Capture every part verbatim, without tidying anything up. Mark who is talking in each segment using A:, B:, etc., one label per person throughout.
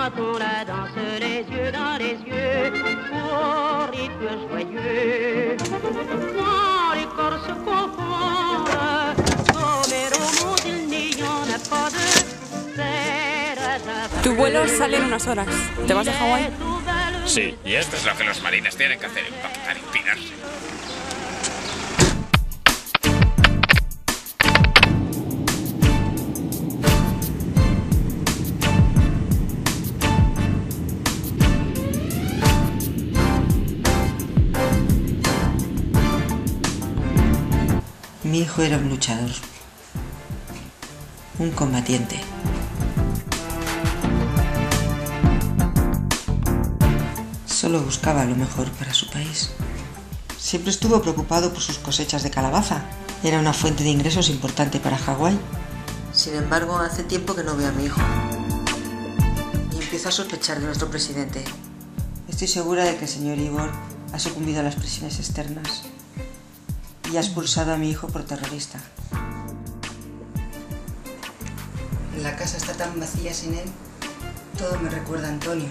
A: quand on la danse les yeux dans les yeux, au rythme joyeux. Quand les corps se confondent, comme au monde il n'y en a pas de.
B: Tu vuelo sale en unas horas. ¿Te vas a Hawái?
C: Sí, y esto es lo que los marines tienen que hacer, empaquetar y pirarse.
D: Mi hijo era un luchador, un combatiente. Solo buscaba lo mejor para su país. Siempre estuvo preocupado por sus cosechas de calabaza. Era una fuente de ingresos importante para Hawái. Sin embargo, hace tiempo que no veo a mi hijo. Y empiezo a sospechar de nuestro presidente. Estoy segura de que el señor Ivor ha sucumbido a las presiones externas y ha expulsado a mi hijo por terrorista. La casa está tan vacía sin él. Todo me recuerda a Antonio.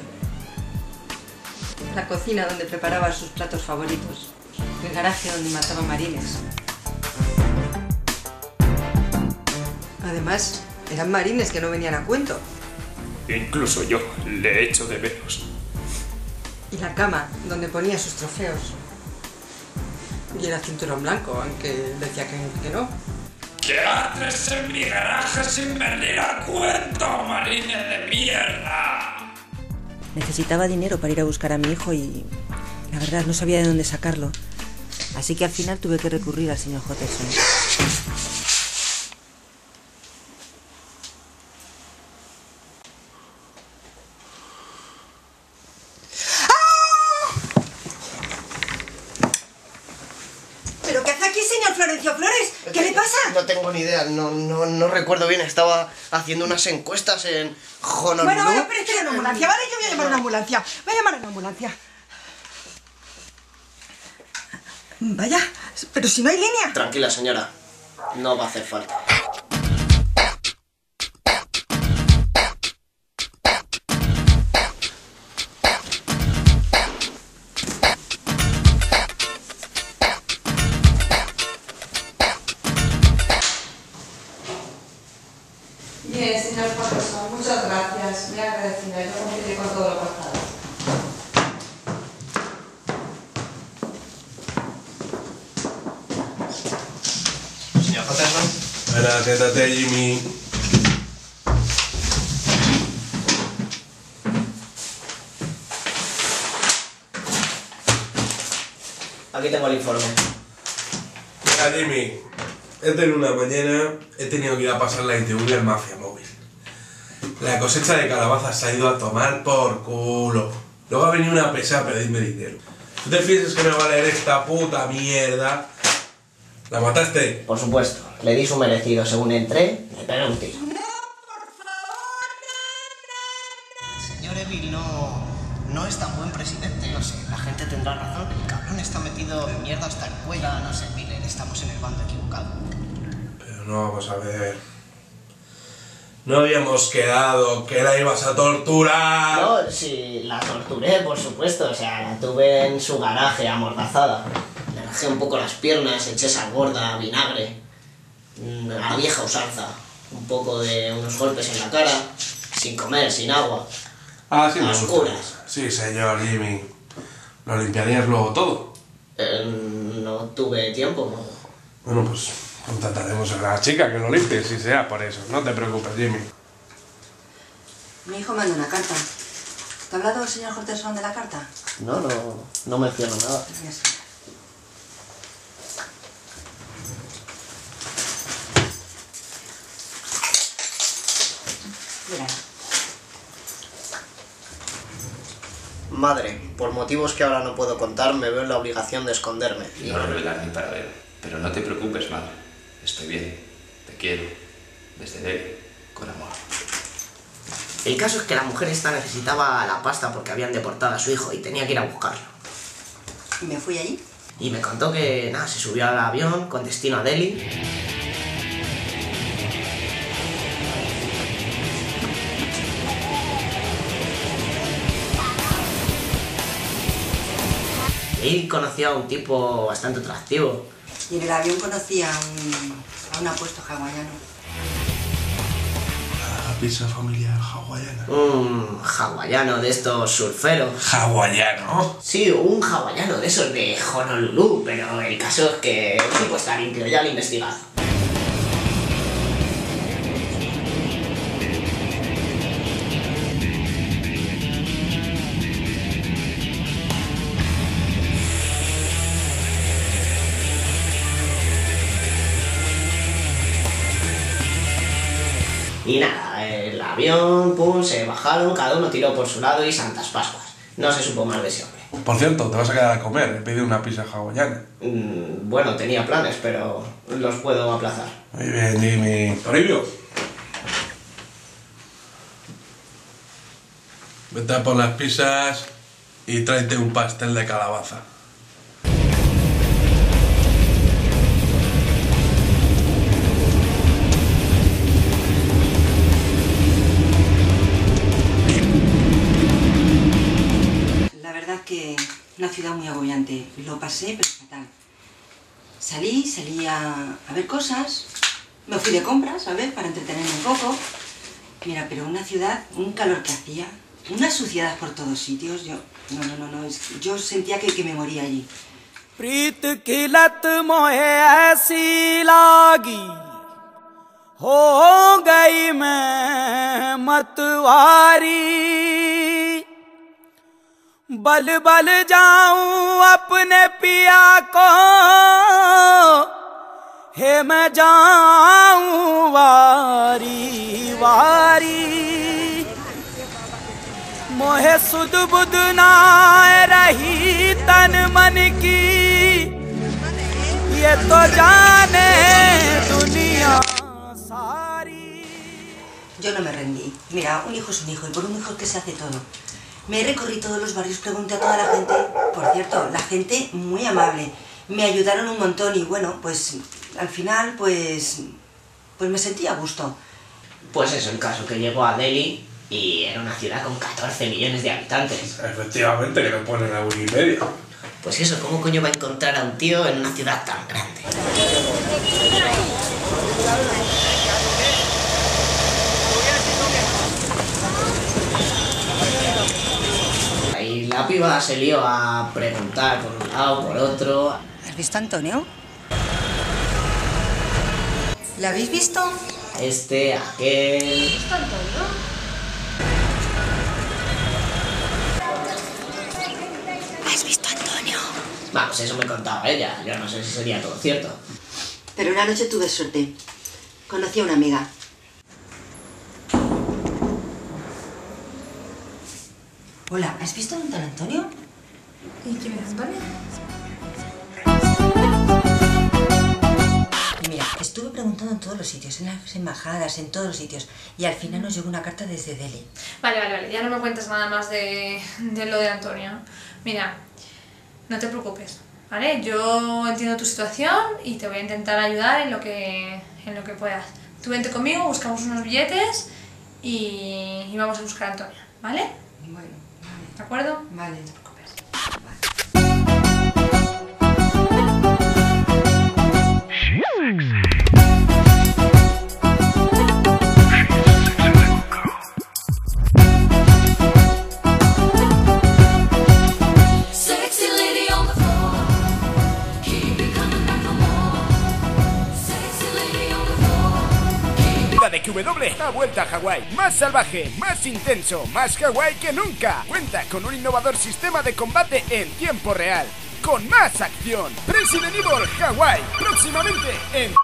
D: La cocina donde preparaba sus platos favoritos. El garaje donde mataba marines. Además, eran marines que no venían a cuento.
C: Incluso yo le echo de menos.
D: Y la cama donde ponía sus trofeos. Y era cinturón blanco, aunque decía que, que no.
C: ¿Qué haces en mi garaje sin venir a cuento, marines de mierda?
D: Necesitaba dinero para ir a buscar a mi hijo y la verdad no sabía de dónde sacarlo. Así que al final tuve que recurrir al señor Hutterson.
E: ¿Pero qué hace aquí, señor Florencio Flores? ¿Qué le pasa?
F: No tengo ni idea, no, no, no recuerdo bien. Estaba haciendo unas encuestas en Honolulu.
E: Bueno, bueno, pero espera una ambulancia, ¿vale? Yo voy a llamar a una ambulancia. Voy a llamar a una ambulancia. Vaya, pero si no hay línea.
F: Tranquila, señora. No va a hacer falta.
D: Bien, señor Hutterson, muchas gracias. Muy agradecida. Yo cumpliré con todo lo pactado.
F: Señor Hutterson.
G: Espera, quédate, Jimmy.
F: Aquí tengo el informe.
G: Mira, Jimmy. Esta en una mañana he tenido que ir a pasar la I T V del Mafia Móvil. La cosecha de calabazas se ha ido a tomar por culo. Luego ha venido una pesada a pedirme dinero. ¿Tú te piensas que me va a leer esta puta mierda? ¿La mataste?
F: Por supuesto. Le di su merecido. Según entré, le pegué un tiro.
E: No, por favor, no, no, no.
F: Señor Evil no, no es tan buen presidente. No sé, la gente tendrá razón. El cabrón está metido en mierda hasta el cuello. No sé, Miller, estamos en el bando equivocado.
G: Pero no, vamos a ver. No habíamos quedado que la ibas a torturar.
F: No, sí, la torturé, por supuesto. O sea, la tuve en su garaje amordazada. Le rajé un poco las piernas, eché sal gorda, vinagre, a la vieja usanza. Un poco de unos golpes en la cara, sin comer, sin agua.
G: Ah, sí,
F: a
G: me
F: oscuras.
G: gusta. Sí, señor Jimmy. ¿Lo limpiarías luego todo?
F: Eh, no tuve tiempo. No.
G: Bueno, pues contrataremos a la chica que lo limpie, si sea por eso. No te preocupes, Jimmy.
D: Mi hijo manda una carta. ¿Te ha hablado el señor Hutterson de la carta?
F: No, no, no menciono nada.
D: Ya sé. Mira.
F: Madre, por motivos que ahora no puedo contar, me veo en la obligación de esconderme.
H: Y no revelar ni para ver. Pero no te preocupes, madre. Estoy bien. Te quiero. Desde Delhi. Con amor.
F: El caso es que la mujer esta necesitaba la pasta porque habían deportado a su hijo y tenía que ir a buscarlo.
E: ¿Y me fui allí?
F: Y me contó que, nada, se subió al avión con destino a Delhi. Ahí conocí a un tipo bastante atractivo.
E: Y en el avión conocí a un, a un apuesto hawaiano.
G: La pizza familiar hawaiana.
F: Un hawaiano de estos surferos.
G: ¿Hawaiano?
F: Sí, un hawaiano de esos de Honolulu, pero el caso es que el tipo está limpio, ya lo he investigado. Y nada, el avión, pum, se bajaron, cada uno tiró por su lado y Santas Pascuas. No se supo más de ese hombre.
G: Por cierto, te vas a quedar a comer. He pedido una pizza hawaiana.
F: Mm, bueno, tenía planes, pero los puedo aplazar.
G: Muy bien, Jimmy. Toribio. Vete a por las pizzas y tráete un pastel de calabaza.
E: Que una ciudad muy agobiante. Lo pasé, pero fatal. Salí, salí a, a ver cosas. Me fui de compras, a ver, para entretenerme un poco. Mira, pero una ciudad, un calor que hacía, una suciedad por todos sitios. Yo, no, no, no, no. Es, yo sentía que, que me moría allí.
I: प्रीत की लत मोहे ऐसी लागी हो गई मैं मतवारी बल बल जाऊं अपने पिया को हे मैं जाऊं वारी वारी मोहे सुध बुध ना रही तन मन की ये तो जाने दुनिया सारी.
E: Yo no me rendí. Mira, un hijo es un hijo y por un hijo que se hace todo. Me recorrí todos los barrios, pregunté a toda la gente. Por cierto, la gente muy amable. Me ayudaron un montón y bueno, pues al final pues pues me sentí a gusto.
F: Pues eso, el caso que llegó a Delhi y era una ciudad con catorce millones de habitantes.
G: Efectivamente, que lo pone en la Wikipedia.
F: Pues eso, ¿cómo coño va a encontrar a un tío en una ciudad tan grande? Ahí la piba se lió a preguntar por un lado, por otro.
E: ¿Has visto a Antonio? ¿La habéis visto?
F: Este, aquel...
E: ¿Has visto a Antonio? ¿Has visto a Antonio?
F: Vamos, eso me contaba ella. Yo no sé si sería todo cierto.
E: Pero una noche tuve suerte. Conocí a una amiga. Hola, ¿has visto a don Antonio?
B: ¿Y quién es Antonio?
E: Y mira, estuve preguntando en todos los sitios, en las embajadas, en todos los sitios. Y al final nos llegó una carta desde Delhi.
J: Vale, vale, vale. Ya no me cuentes nada más de, de lo de Antonio. Mira, no te preocupes, ¿vale? Yo entiendo tu situación y te voy a intentar ayudar en lo que, en lo que puedas. Tú vente conmigo, buscamos unos billetes y, y vamos a buscar a Antonio, ¿vale?
E: Bueno, vale.
J: ¿De acuerdo?
E: Vale.
J: No te preocupes.
I: De Q W ha vuelto a Hawái, más salvaje, más intenso, más Hawái que nunca. Cuenta con un innovador sistema de combate en tiempo real, con más acción. Resident Evil Hawái, próximamente en...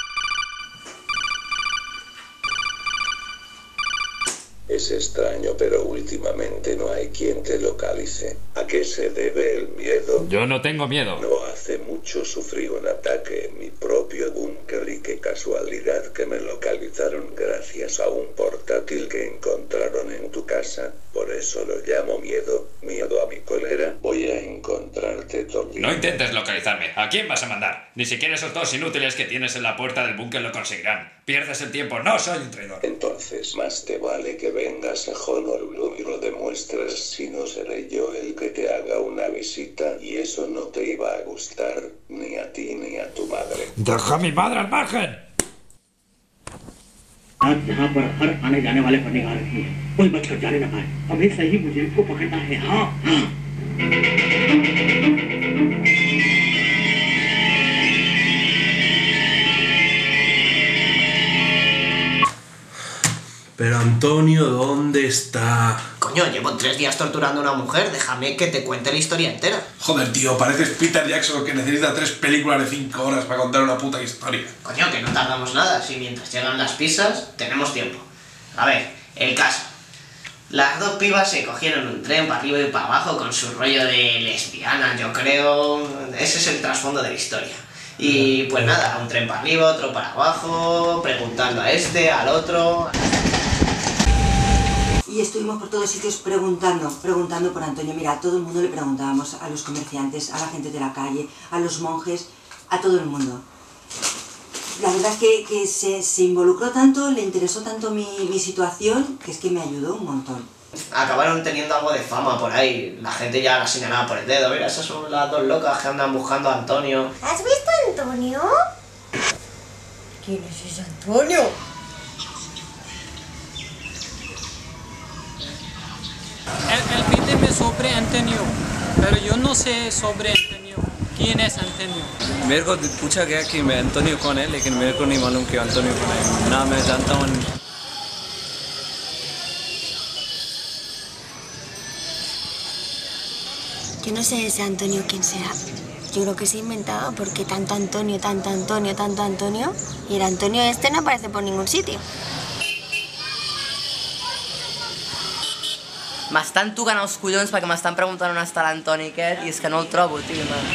K: Es extraño, pero últimamente no hay quien te localice. ¿A qué se debe el miedo?
H: Yo no tengo miedo.
K: No hace mucho sufrí un ataque en mi propio búnker y qué casualidad que me localizaron gracias a un portátil que encontraron en tu casa. Por eso lo llamo miedo. Miedo a mi cólera, voy a encontrarte, Tommy.
H: No intentes localizarme. ¿A quién vas a mandar? Ni siquiera esos dos inútiles que tienes en la puerta del búnker lo conseguirán. Pierdes el tiempo. No soy un traidor.
K: Entonces, más te vale que vengas a Honolulu y lo demuestres, si no seré yo el que te haga una visita y eso no te iba a gustar ni a ti ni a tu madre.
C: ¡Deja a mi madre al margen!
L: आज जहाँ पर हर आने जाने वाले पर निगाह रखी है, कोई बचकर जाने न पाए। हमेशा ही मुझे इनको पकड़ना है। हाँ हाँ।
G: Pero Antonio, ¿dónde está?
F: Coño, llevo tres días torturando a una mujer, déjame que te cuente la historia entera.
G: Joder, tío, pareces Peter Jackson que necesita tres películas de cinco horas para contar una puta historia.
F: Coño, que no tardamos nada, si mientras llegan las pizzas tenemos tiempo. A ver, el caso. Las dos pibas se cogieron un tren para arriba y para abajo con su rollo de lesbiana, yo creo. Ese es el trasfondo de la historia. Y pues nada, un tren para arriba, otro para abajo, preguntando a este, al otro.
E: Y estuvimos por todos sitios preguntando, preguntando por Antonio. Mira, a todo el mundo le preguntábamos, a los comerciantes, a la gente de la calle, a los monjes, a todo el mundo. La verdad es que, que se, se involucró tanto, le interesó tanto mi, mi situación, que es que me ayudó un montón.
F: Acabaron teniendo algo de fama por ahí, la gente ya la señalaba por el dedo. Mira, esas son las dos locas que andan buscando a Antonio.
M: ¿Has visto a Antonio? ¿Quién es ese Antonio?
N: El, el pídeme sobre Antonio, pero yo no sé sobre Antonio. ¿Quién es Antonio?
O: मेरे को पूछा गया कि मैं एंटोनियो कौन है, लेकिन मेरे को नहीं मालूम कि एंटोनियो कौन है। ना मैं जानता हूँ।
M: Yo no sé ese Antonio quién sea. Yo creo que se ha inventado porque tanto Antonio, tanto Antonio, tanto Antonio, y el Antonio este no aparece por ningún sitio.
P: M'estan tocant els collons perquè m'estan preguntant on està l'Antoni aquest i és que no el trobo, tio, man.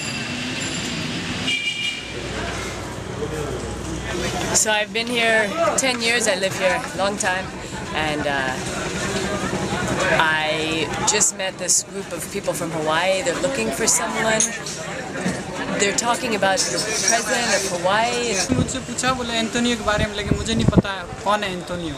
Q: So I've been here ten years, I live here, long time, and uh, I just met this group of people from Hawaii. They're looking for someone. They're talking about the president of Hawaii.
N: मुझसे पूछा बोले एंटोनियो के बारे में, लेकिन मुझे नहीं पता कौन है Antonio.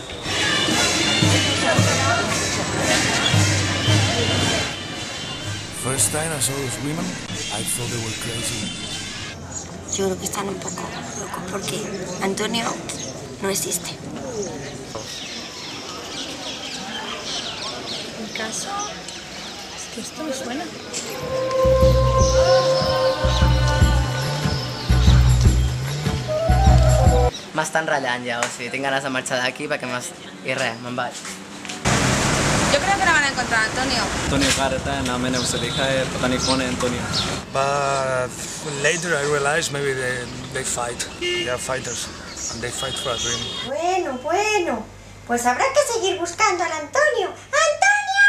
I: First time I saw those women, I thought they were crazy.
M: Yo creo que están un poco locos porque Antonio no existe.
J: ¿En caso? Es que esto me suena.
P: M'estan ratllant ja, o sigui, tinc ganes de marxar d'aquí perquè m'has... I res, me'n vaig.
B: Yo creo que no van a encontrar a Antonio.
O: Antonio कहाँ रहता है? नाम मैंने उसे लिखा है, पता नहीं कौन है Antonio.
R: But later I realized maybe they, they fight. They are fighters and they fight for a dream.
M: Bueno, bueno. Pues habrá que seguir buscando al Antonio. ¡Antonio!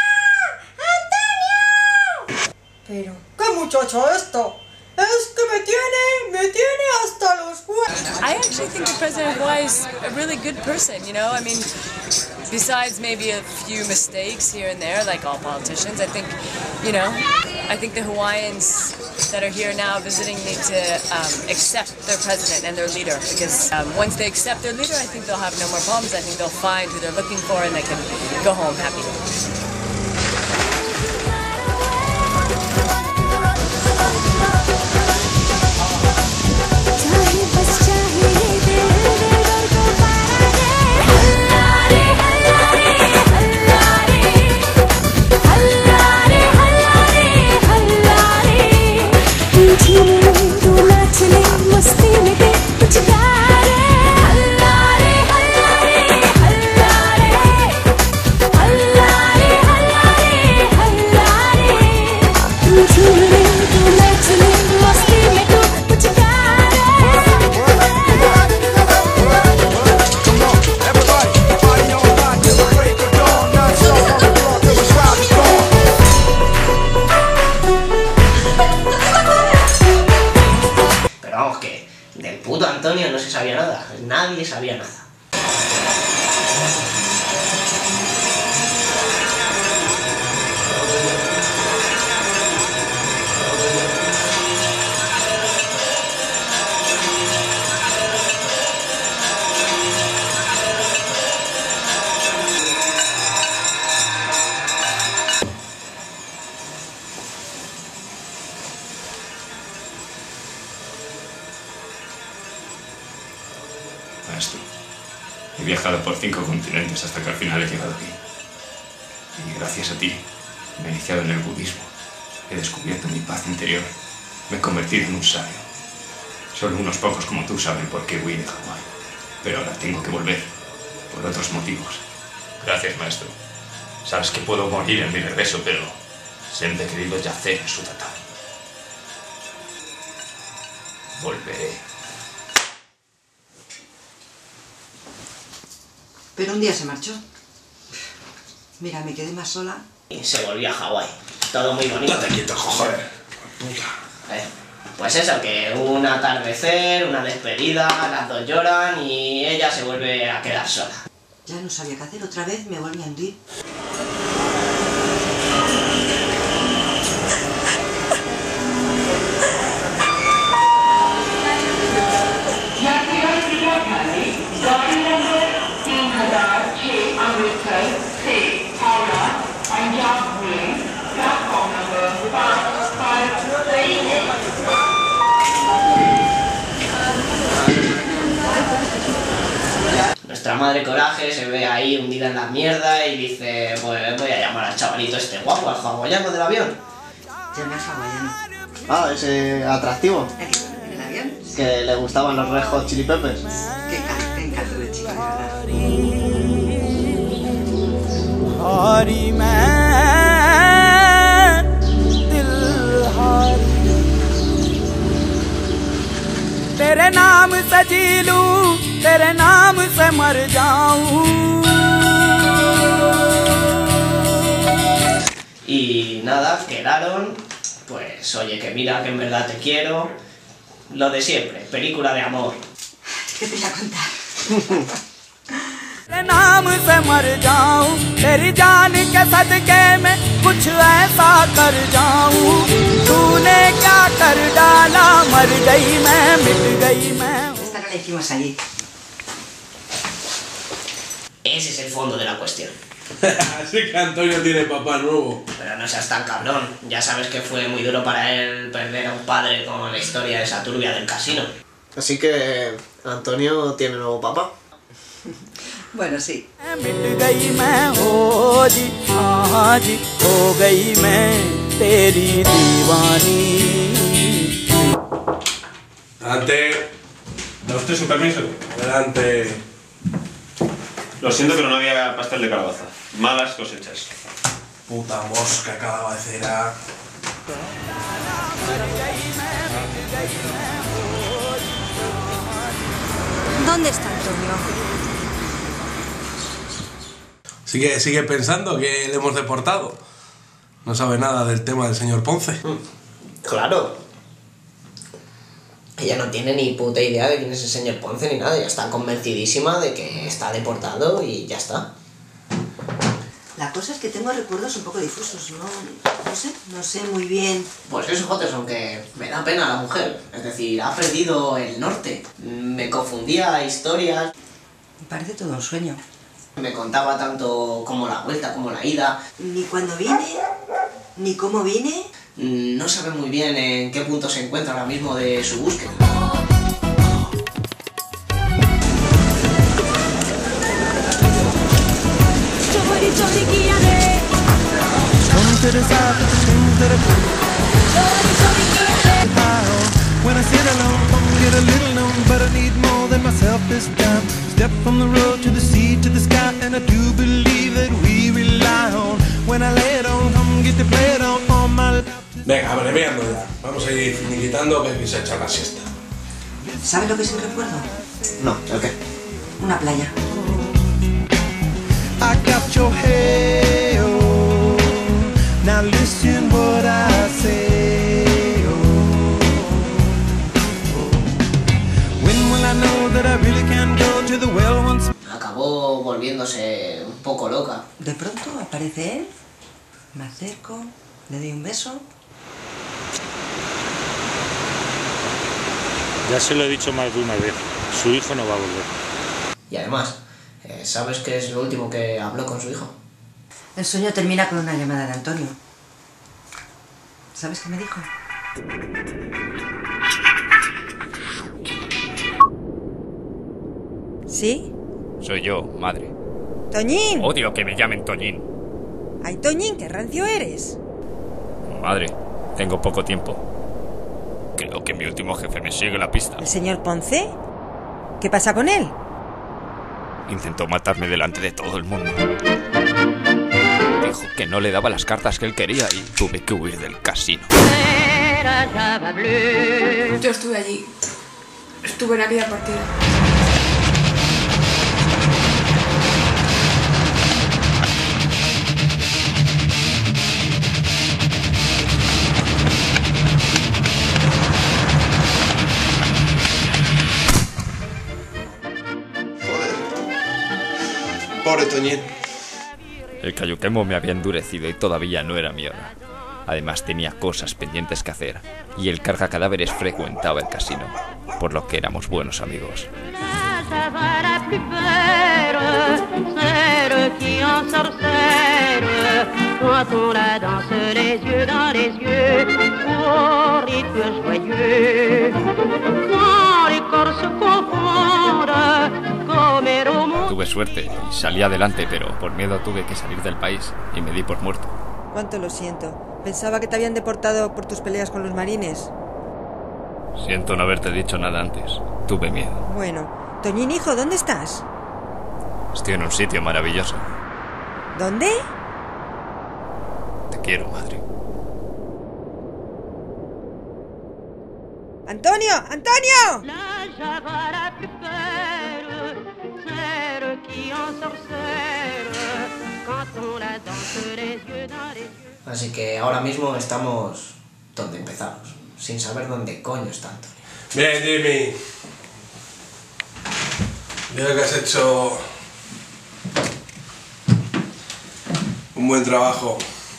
M: ¡Antonio!
B: Pero, ¿qué muchacho esto? Es que me tiene, me tiene hasta los huevos.
Q: I actually think the president of Hawaii is a really good person, you know? I mean, besides maybe a few mistakes here and there, like all politicians, I think, you know, I think the Hawaiians that are here now visiting need to um, accept their president and their leader, because um, once they accept their leader, I think they'll have no more problems. I think they'll find who they're looking for and they can go home happy.
F: Antonio no se sabía nada, nadie sabía nada.
H: tú. He viajado por cinco continentes hasta que al final he llegado aquí. Y gracias a ti me he iniciado en el budismo. He descubierto mi paz interior. Me he convertido en un sabio. Solo unos pocos como tú saben por qué huí de Hawái. Pero ahora tengo que volver. Por otros motivos. Gracias, maestro. Sabes que puedo morir en mi regreso, pero siempre he querido yacer en su tatami. Volveré.
E: Pero un día se marchó. Mira, me quedé más sola.
F: Y se volvió a Hawái. Todo muy bonito.
G: Estate quieto, joder. Puta.
F: Eh, pues eso, que un atardecer, una despedida, las dos lloran y ella se vuelve a quedar sola.
E: Ya no sabía qué hacer, otra vez me volví a hundir.
F: Nuestra madre Coraje se ve ahí hundida en la mierda y dice, pues voy a llamar al chavalito este guapo, al hawaiano del avión.
E: Llama al hawaiano.
F: Ah, ese atractivo.
E: ¿El avión?
F: Que le gustaban los Red Hot Chili Peppers.
E: Qué encanto de chico, de verdad.
I: हारी मैं दिल हारी तेरे नाम से जी लूं तेरे नाम से मर जाऊं.
F: Y nada, quedaron, pues oye, que mira que en verdad te quiero. Lo de siempre, película de amor.
E: ¿Qué te voy a contar?
I: तेरे नाम से मर जाऊं तेरी जान के सदके में कुछ ऐसा कर जाऊं तूने क्या कर डाला मर गई मैं मिट गई मैं.
E: Esta no la hicimos allí.
F: Ese es el fondo de la cuestión.
G: Así que Antonio tiene papá nuevo.
F: Pero no seas tan cabrón. Ya sabes que fue muy duro para él perder a un padre con la historia esa turbia del casino. Así que Antonio tiene nuevo papá.
E: Bueno, sí.
I: मिट गई मैं हो जी हाँ जी हो गई मैं तेरी दीवानी.
G: Adelante.
S: ¿Da usted su permiso?
G: Adelante.
S: Lo siento, pero no había pastel de calabaza. Malas cosechas.
G: Puta mosca calabacera.
M: ¿Dónde está Antonio?
G: Sigue, sigue pensando que le hemos deportado. No sabe nada del tema del señor Ponce.
F: Claro. Ella no tiene ni puta idea de quién es el señor Ponce ni nada. Ella está convencidísima de que está deportado y ya está.
E: La cosa es que tengo recuerdos un poco difusos, no, no sé, no sé muy bien.
F: Pues eso, Joterson, que me da pena la mujer. Es decir, ha perdido el norte. Me confundía historias.
E: Me parece todo un sueño.
F: Me contaba tanto como la vuelta, como la ida.
E: Ni cuándo vine, ni cómo vine.
F: No sabe muy bien en qué punto se encuentra ahora mismo de su búsqueda.
I: When I sit alone, get a little known, but I need more than myself this time. Step from the road to the sea to the sky, and I do believe that we rely on. When I lay it on, come get the play it on, on my.
G: Venga, abreviando ya. Vamos a ir finiquitando que aquí se echa la siesta.
E: ¿Sabes lo que es un recuerdo?
F: No, ¿el qué?
E: Una playa.
I: I got your hey, oh. Now listen what I say.
F: Acabó volviéndose un poco loca.
E: De pronto aparece él, me acerco, le doy un beso.
T: Ya se lo he dicho más de una vez, su hijo no va a volver.
F: Y además, ¿sabes qué es lo último que habló con su hijo?
E: El sueño termina con una llamada de Antonio. ¿Sabes qué me dijo?
D: ¿Sí?
H: Soy yo, madre.
D: ¡Toñín!
H: Odio que me llamen Toñín.
D: ¡Ay, Toñín, qué rancio eres!
H: Madre, tengo poco tiempo. Creo que mi último jefe me sigue la pista.
D: ¿El señor Ponce? ¿Qué pasa con él?
H: Intentó matarme delante de todo el mundo. Dijo que no le daba las cartas que él quería y tuve que huir del casino.
U: Yo estuve allí. Estuve en aquella partida.
G: Pobre Toñín.
H: El cayuquemo me había endurecido y todavía no era mi hora. Además tenía cosas pendientes que hacer y el carga cadáveres frecuentaba el casino, por lo que éramos buenos amigos. Tuve suerte y salí adelante, pero por miedo tuve que salir del país y me di por muerto.
D: Cuánto lo siento. Pensaba que te habían deportado por tus peleas con los marines.
H: Siento no haberte dicho nada antes. Tuve miedo.
D: Bueno, Toñín, hijo, ¿dónde estás?
H: Estoy en un sitio maravilloso.
D: ¿Dónde?
H: Te quiero, madre.
D: ¡Antonio! ¡Antonio!
F: Así que ahora mismo estamos donde empezamos, sin saber dónde coño está Antonio.
G: Bien, Jimmy. Veo que has hecho un buen trabajo.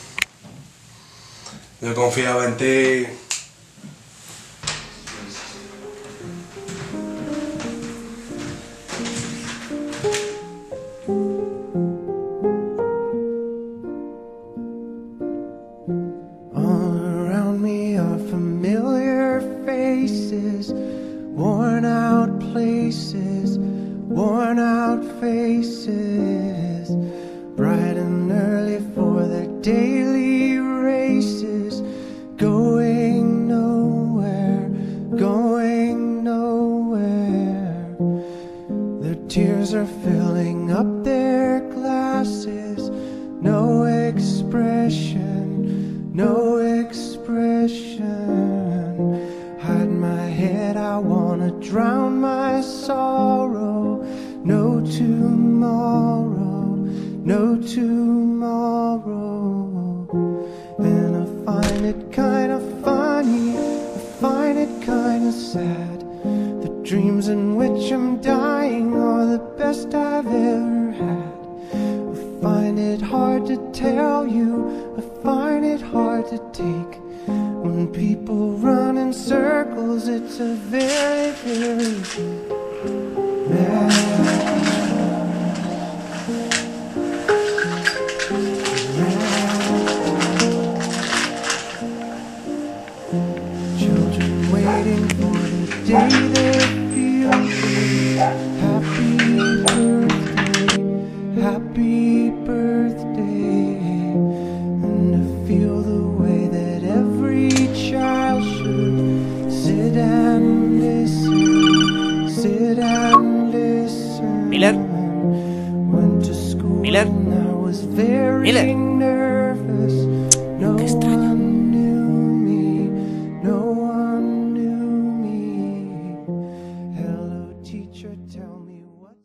G: Yo confiaba en ti.
V: Worn out places, worn out faces, bright and early for their daily races, going nowhere, going nowhere. Their tears are filling up their glasses, no expression, no expression. Hide my head, I wanna drown my sorrow. No tomorrow, no tomorrow. And I find it kinda funny, I find it kinda sad. The dreams in which I'm dying are the best I've ever had. I find it hard to tell you, I find it hard to take. When people run in circles, it's a very, very bad. Children waiting for the day they feel happy birthday, happy birthday, and to feel the way that every child should sit and listen, sit and listen.
F: Miller.
V: Went to school
F: Miller.
V: and I was very
F: Miller.
V: nervous. No
F: Qué extraño.
V: one knew me, no one knew me. Hello teacher, tell me what.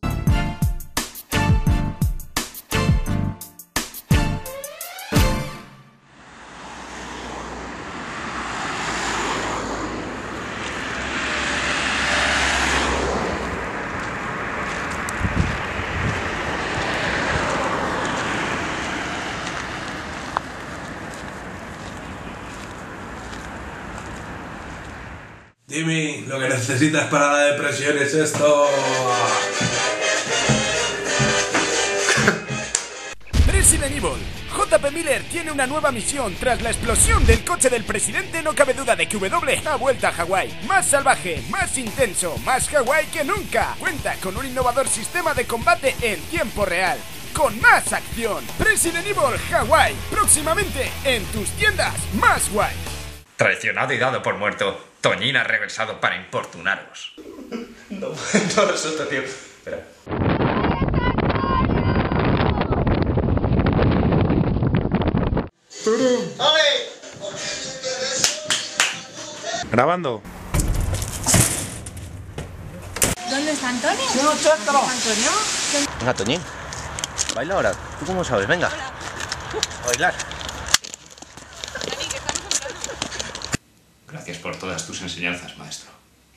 G: Jimmy, lo que necesitas para la depresión es esto.
I: Resident Evil, J P. Miller tiene una nueva misión. Tras la explosión del coche del presidente, no cabe duda de que W ha vuelto a Hawái. Más salvaje, más intenso, más Hawái que nunca. Cuenta con un innovador sistema de combate en tiempo real, con más acción. Resident Evil Hawái, próximamente en tus tiendas más guay.
A: Traicionado y dado por muerto, Toñín ha regresado para importunaros.
S: No, no resulta, tío. Espera.
T: Grabando.
J: ¿Dónde está Antonio?
F: No,
J: ¿Dónde está Antonio?
S: Venga, Toñín. Baila ahora. ¿Tú cómo sabes? Venga. A bailar.
H: Gracias por todas tus enseñanzas, maestro.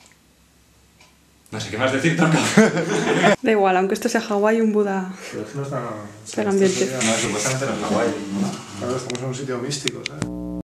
H: No sé qué más decir, Toca.
U: Da igual, aunque esto sea Hawái, un Buda.
R: Pero es que no está...
U: El ambiente.
R: No, supuestamente no es Hawái. Claro, estamos en un sitio místico, ¿sabes?